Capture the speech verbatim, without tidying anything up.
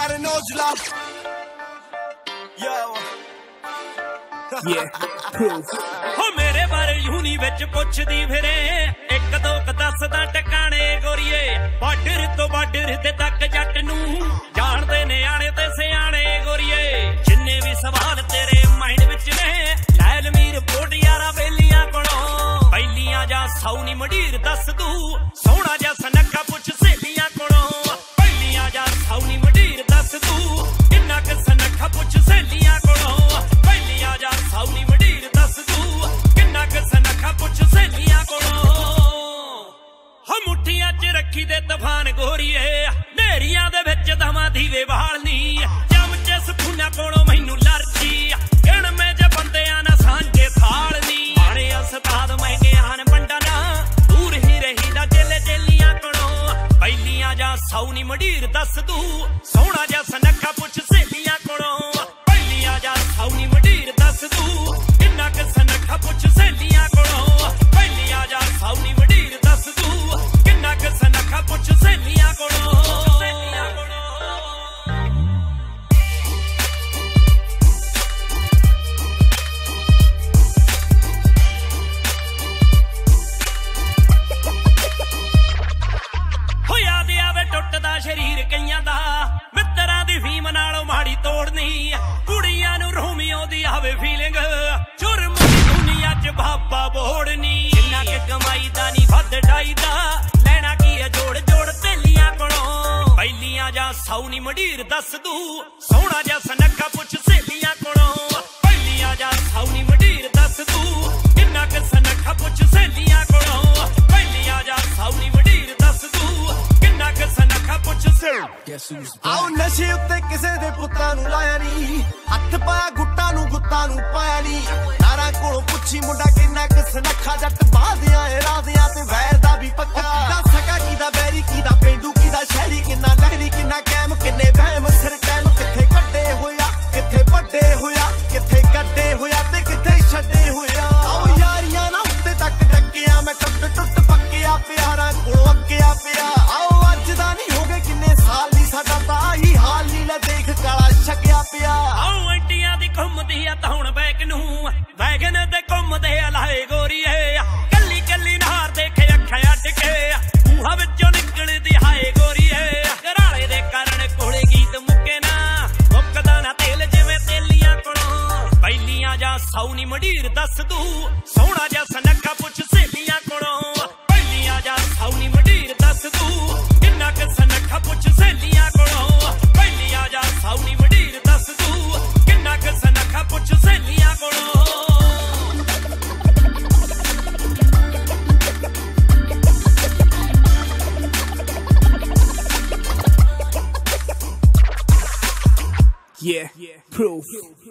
कर नौजला हो मेरे बारे यूनी विच पुछदी फिरे एक दो क दसदा टकाने गोरीए बार्डर तो बार्डर ते तक जट नू जानदे ने आने ते सियाणे गोरीए जिन्ने भी सवाल तेरे माइंड विच ने लैल मीर पोट यारा बेलियां कोलों पहलियां जा सौनी मडीर दस तू सोहना जा सनखा पुछ सहेलियां कोलों पहलियां जा सौनी मडीर दस तू किन्ना क सनखा पुछ सहेलियां कोलों पहलियां जा सौनी मडीर दस तू किन्ना क सनखा पुछ सहेलियां कोलों हो मुठियां च रखी दे तूफान गोरीए नेरियां दे विच दमा दीवे बालनी चमचे सपूना कोलों मैनू लरची किण में जे बंदियां ना सांझे थालनी माणे उस्ताद मैं ज्ञान बंडा ना दूर ही रही दा चेले चेलियां कोलों पहलियां जा सौनी मडीर दस तू सोहना जा सनखा पुछ सहेलियां कोलों पहलियां जा सौनी मडीर दस तू किन्ना क सनखा पुछ सहेलियां कोलों पहलियां जा सौनी मडीर दस तू किन्ना क सनखा पुछ सहेलियां कोलों सहेलियां कोलों टुटदा शरीर कईयां दा मित्तरां दी फीम नालों माड़ी तोड़नी कुड़ियां नू रोमियो दी आवे फीलिंग जुर्म दी दुनिया च बाबा बोड़नी जिन्ना के कमाई दा नी वध डाईदा लेना की है जोड़ जोड़ तेलियां कोलों पहलियां जा सौनी मडीर दस तू सोहना जा सनखा पुछ सहेलियां कोलों पहलियां जा सौनी मडीर दस तू किन्ना क सनखा पुछ सहेलियां कोलों पहलियां जा सौनी मडीर दस तू किन्ना क सनखा पुछ आओ नशे उत्ते किसे दे पुत्तां नू लाया नी हथ पाया गुट्टा नू गुत्ता नू पाया नी यारां कोलों पुछी मुंडा किन्ना क सनखा जट बादियां ए रादियां ते वैर दा भी पक्का दा सका कीदा बैरी कीदा पेंडू कीदा शहरी किन्ना लहरी किन्ना कैम किन्ने वहम सिर कैम किथे कड्डे होया किथे पड्डे होया किथे कड्डे होया ते किथे छड्डे होया आओ यारियां ना उत्ते तक टक्किया मैं टुट टुट पक्किया प्यारां कोलों अक्किया पिया आओ अज दा नहीं हो गए किन्ने साल नी साडा तां ही हाल नी ले देख काला छकिया पिया आओ अंटियां दी घुमदी आ तां हुण बैग नू वैगन ते घुमदे लाए गोरीए कल्ली कल्ली नार देखे अखां अड्ड के मूहां विचों निकलदी हाए गोरीए घराले दे कारण कोले गीत मुक्के ना मुक्कदा ना तेल जिवें तेलियां कोलों पहलियां जा सौनी मडीर दस तू सोहना जा सनखा पुछ सहेलियां कोलों पहलियां जा सौनी मडीर दस तू किन्ना क सनखा पुछ सहेलियां कोलों पहलियां जा सौनी मडीर दस तू किन्ना क सनखा पुछ सहेलियां कोलों Yeah, proof.